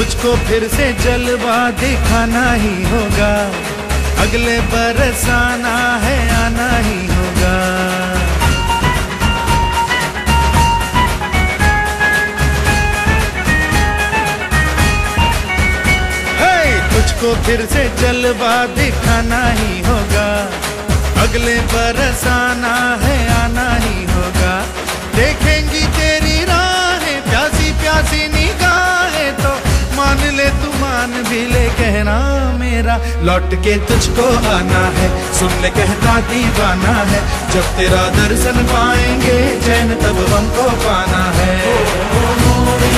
तुझको फिर से जलवा दिखाना ही होगा, अगले बरस आना है, आना ही होगा। तुझको फिर से जलवा दिखाना ही होगा, अगले बरस आना है, आना ही होगा। देखेंगी तेरी राहें प्यासी प्यासी निगाहें, तो मान ले तू मान भी ले, कहना मेरा लौट के तुझको आना है। सुन ले कहता दीवाना है, जब तेरा दर्शन पाएंगे चैन तब हमको पाना है।